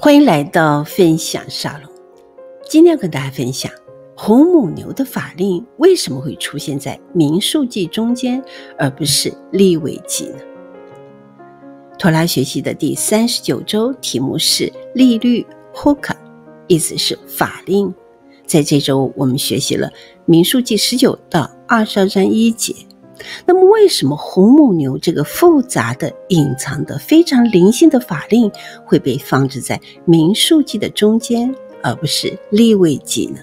欢迎来到分享沙龙。今天要跟大家分享红母牛的法令为什么会出现在民数记中间，而不是利未记呢？妥拉学习的第39周题目是利律 Hukah， 意思是法令。在这周我们学习了民数记19到22章1节。那么为什么红母牛这个复杂的隐藏的非常灵性的法令会被放置在民数记的中间，而不是利未记呢？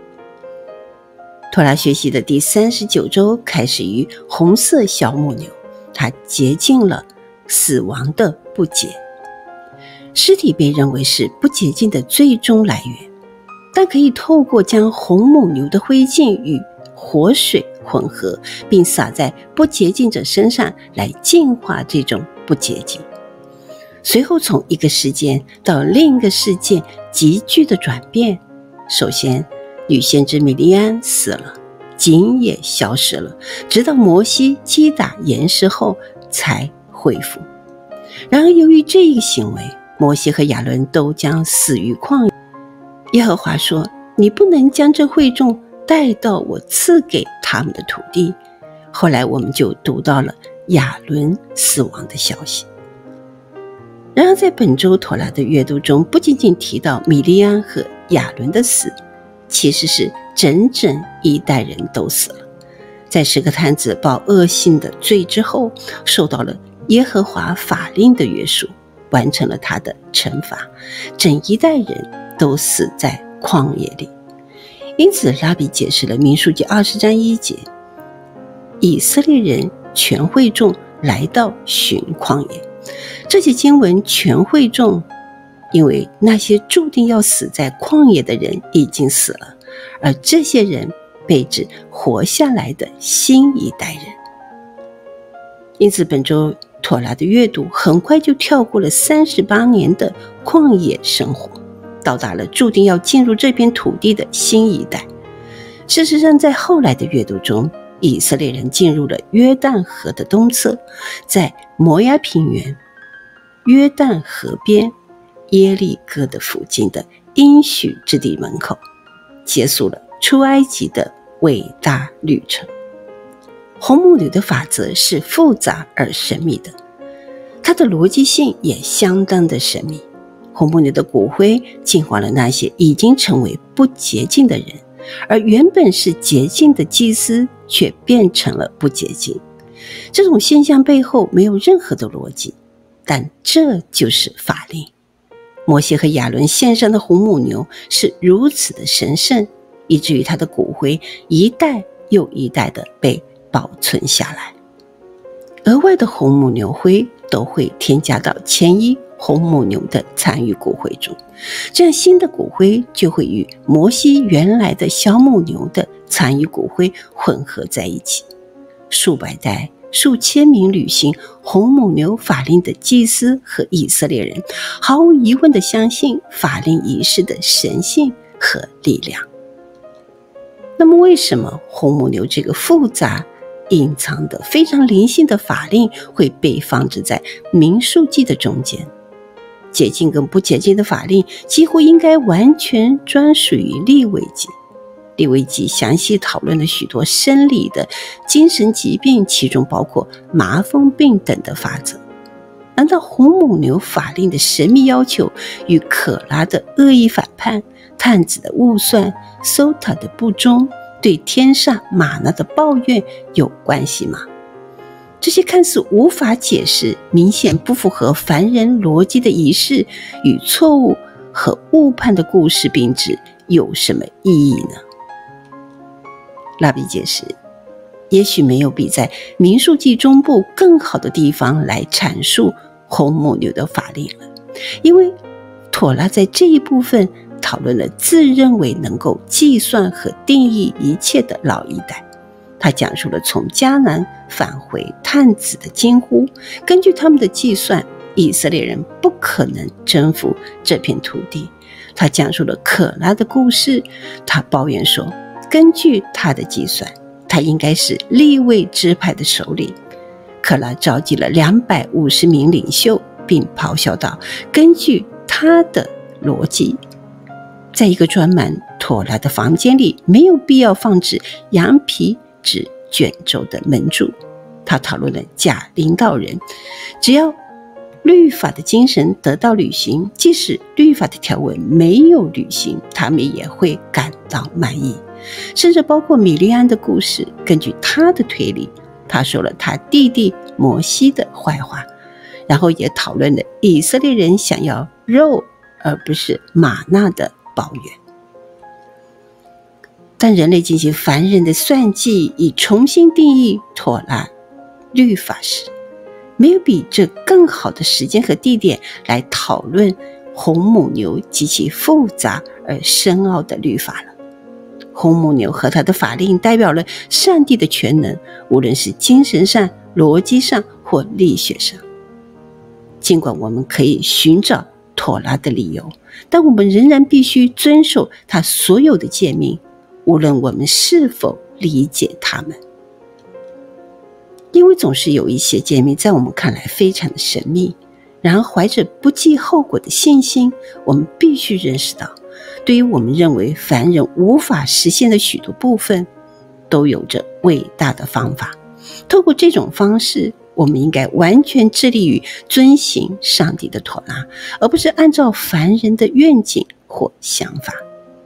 妥拉学习的第39周开始于红色小母牛，它洁净了死亡的不洁。尸体被认为是不洁净的最终来源，但可以透过将红母牛的灰烬与活水混合，并洒在不洁净者身上来净化这种不洁净。随后从一个事件到另一个事件急剧的转变。首先，女先知米利安死了，井也消失了，直到摩西击打岩石后才恢复。然而由于这个行为，摩西和亚伦都将死于旷野。耶和华说，你不能将这会众带到我赐给他们的土地。后来我们就读到了亚伦死亡的消息。然而在本周妥拉的阅读中，不仅仅提到米利安和亚伦的死，其实是整整一代人都死了。在十个探子报恶性的罪之后，受到了耶和华法令的约束，完成了他的惩罚，整一代人都死在旷野里。因此拉比解释了民数记20章1节，以色列人全会众来到寻旷野。这些经文全会众，因为那些注定要死在旷野的人已经死了，而这些人被指活下来的新一代人。因此本周妥拉的阅读很快就跳过了38年的旷野生活，到达了注定要进入这片土地的新一代。事实上，在后来的阅读中，以色列人进入了约旦河的东侧，在摩押平原、约旦河边、耶利哥的附近的应许之地门口，结束了出埃及的伟大旅程。红母牛的法则是复杂而神秘的，它的逻辑性也相当的神秘。红母牛的骨灰净化了那些已经成为不洁净的人，而原本是洁净的祭司却变成了不洁净。这种现象背后没有任何的逻辑，但这就是法令。摩西和亚伦献上的红母牛是如此的神圣，以至于他的骨灰一代又一代的被保存下来。额外的红母牛灰都会添加到前一红母牛的残余骨灰中，这样新的骨灰就会与摩西原来的小母牛的残余骨灰混合在一起。数百代、数千名履行红母牛法令的祭司和以色列人，毫无疑问地相信法令仪式的神性和力量。那么为什么红母牛这个复杂隐藏的非常灵性的法令会被放置在民数记的中间？洁净跟不洁净的法令几乎应该完全专属于利未记。利未记详细讨论了许多生理的精神疾病，其中包括麻风病等的法则。难道红母牛法令的神秘要求与可拉的恶意反叛、探子的误算、搜塔的不忠、对天上玛纳的抱怨有关系吗？这些看似无法解释、明显不符合凡人逻辑的仪式与错误和误判的故事并指有什么意义呢？拉比解释，也许没有比在民数记中部更好的地方来阐述红母牛的法令了，因为妥拉在这一部分讨论了自认为能够计算和定义一切的老一代。他讲述了从迦南返回探子的惊呼，根据他们的计算，以色列人不可能征服这片土地。他讲述了可拉的故事，他抱怨说，根据他的计算，他应该是利未支派的首领。可拉召集了250名领袖，并咆哮道，根据他的逻辑。在一个装满妥拉的房间里，没有必要放置羊皮纸卷轴的门柱。他讨论了假领导人，只要律法的精神得到履行，即使律法的条文没有履行，他们也会感到满意。甚至包括米利安的故事，根据他的推理，他说了他弟弟摩西的坏话，然后也讨论了以色列人想要肉而不是玛纳的抱怨。当人类进行烦人的算计，以重新定义妥拉律法时，没有比这更好的时间和地点来讨论红母牛极其复杂而深奥的律法了。红母牛和它的法令代表了上帝的全能，无论是精神上、逻辑上或力学上。尽管我们可以寻找妥拉的理由，但我们仍然必须遵守他所有的诫命，无论我们是否理解他们。因为总是有一些诫命在我们看来非常的神秘，然而怀着不计后果的信心，我们必须认识到，对于我们认为凡人无法实现的许多部分，都有着伟大的方法。透过这种方式，我们应该完全致力于遵行上帝的妥拉，而不是按照凡人的愿景或想法。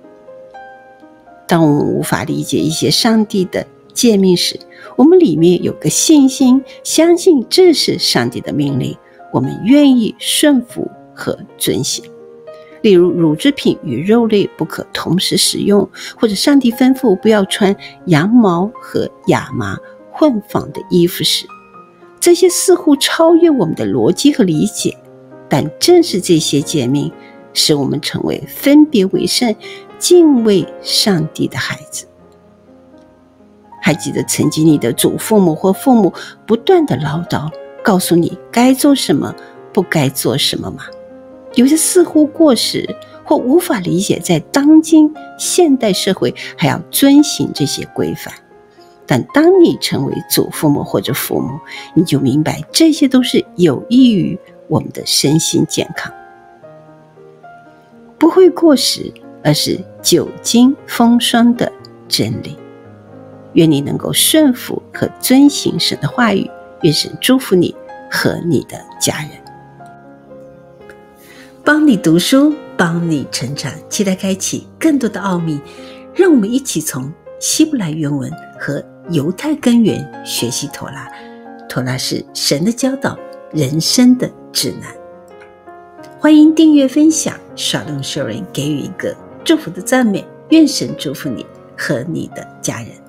当我们无法理解一些上帝的诫命时，我们里面有个信心，相信这是上帝的命令，我们愿意顺服和遵行。例如乳制品与肉类不可同时食用，或者上帝吩咐不要穿羊毛和亚麻混纺的衣服时，这些似乎超越我们的逻辑和理解，但正是这些诫命使我们成为分别为圣、敬畏上帝的孩子。还记得曾经你的祖父母或父母不断的唠叨，告诉你该做什么，不该做什么吗？有些似乎过时或无法理解，在当今现代社会还要遵行这些规范。但当你成为祖父母或者父母，你就明白这些都是有益于我们的身心健康，不会过时，而是久经风霜的真理。愿你能够顺服和遵行神的话语，愿神祝福你和你的家人。帮你读书，帮你成长，期待开启更多的奥秘。让我们一起从希伯来原文和犹太根源学习妥拉。妥拉是神的教导，人生的指南。欢迎订阅分享，Shalom Sharing，给予一个祝福的赞美。愿神祝福你和你的家人。